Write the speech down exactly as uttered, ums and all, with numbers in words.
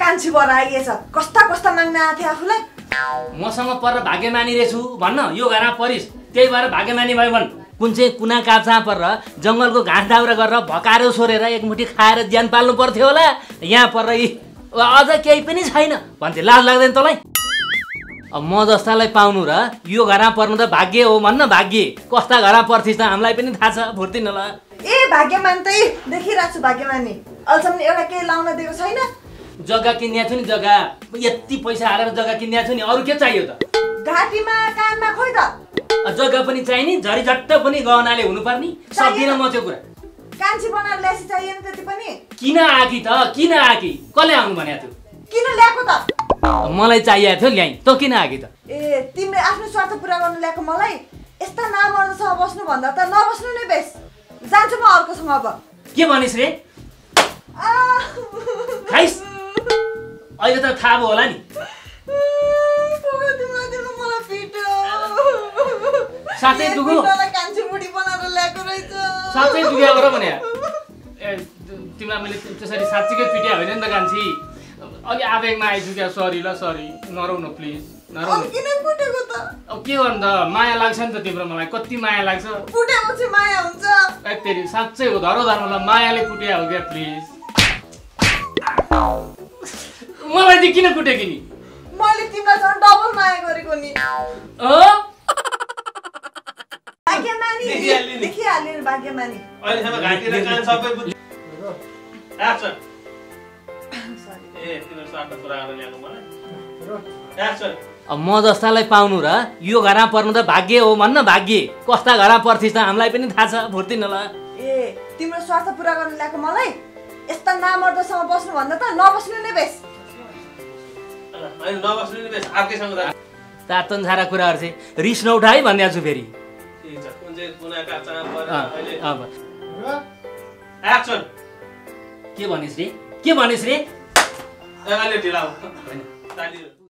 कान्छी बर आइएछ कस्ता कस्ता माग्न आथे आफुलाई मसँग पर भाग्यमानी रहेछु भन्न यो घरमा परिस त्यही भएर भाग्यमानी भयो भन् कुन चाहिँ कुना काप्चा परेर जङ्गलको घाँस दाउरा गरेर भकारो सोरेर एकमुठी खाएर ज्यान पाल्नु पर्थ्यो होला यहाँ पर अझ केही पनि छैन भन्थे लाज लाग्दैन तँलाई अब म जस्तालाई पाउनु र यो घरमा पर्नु त भाग्य हो भन्न भाग्य कस्ता घरमा पर्थिस् त हामीलाई पनि थाहा छ फुर्तिन होला ए भाग्यमान त देखिरहेको छु भाग्यमानी अहिलेसम्म एउटा केही लाउन दिएको छैन जग्गा किन्या छु नि जग्गा यति पैसा हालेर जग्गा किन्या छु नि अरू के चाहियो त घाँटीमा कानमा खोइ त जग्गा पनि चाहिने झरीझट्ट पनि गहनाले हुनुपर्ने सक्दिन म त्यो कुरा कान्छी बनाएर ल्यासी चाहिएन त्यति पनि किन आकी त किन आकी कसले आउनु भनेको थियो किन ल्याएको त मलाई चाहिएको थियो ल्याइ तँ किन आकी त ए तिमीले आफ्नो स्वार्थ पुरा गर्न ल्याएको मलाई यस्ता नामर्दसँग बस्नु भन्दा त नबस्नु नै बेस जान्छु म अर्कोसँग अब के भनिस् रे खाइस् अहिले त थाहा भयो होला नि साथै दुगो कान्छी बुढी बनाएर ल्याएको रहेछ साथै दुख्या गर भने ए तिमीलाई मैले त्यसरी साँच्चीकै पिट्या होइन नि त कान्छी अलि आवेगमा आइछु क्या सरी ल सरी नरौ न प्लिज नरौ किन फुटेको त अब के गर्नु त माया लाग्छ नि त तिम्रो मलाई कति माया लाग्छ फुटेपछि माया हुन्छ ए तेरी साँच्चै हो धरो धर्मलाई मायाले फुट्या हो क्या प्लिज मलाई चाहिँ किन फुट्यो नि मैले तिमीलाई झन् डबल माया गरेको नि अ भाग्यमानी देखिहाल्यो भाग्यमानी अहिलेसम्म घाँटी र कान सबै बुझ्यो एक्सन ए तिम्रो स्वार्थ पुरा गर्न ल्याएको मलाई एक्सन अब म जस्तालाई पाउनु र यो घरमा पर्नु त भाग्य हो भन्न भाग्य कस्ता घरमा पर्थिस् त हामीलाई पनि थाहा छ फुर्तिन होला ए तिम्रो स्वार्थ पुरा गर्न ल्याएको मलाई यस्ता नामर्दसँग बस्नु भन्दा त नबस्नु नै बेस हैन नबस्नु नि बेस अर्कैसँग तातन झारा कुराहरु चाहिँ रिस नउठा है भन्या छु फेरि ठीक छ कुन चाहिँ कुना काप्चा पर अहिले अब एक्सन के भनिस् रे के भनिस् रे अहिले ढिला हो ताली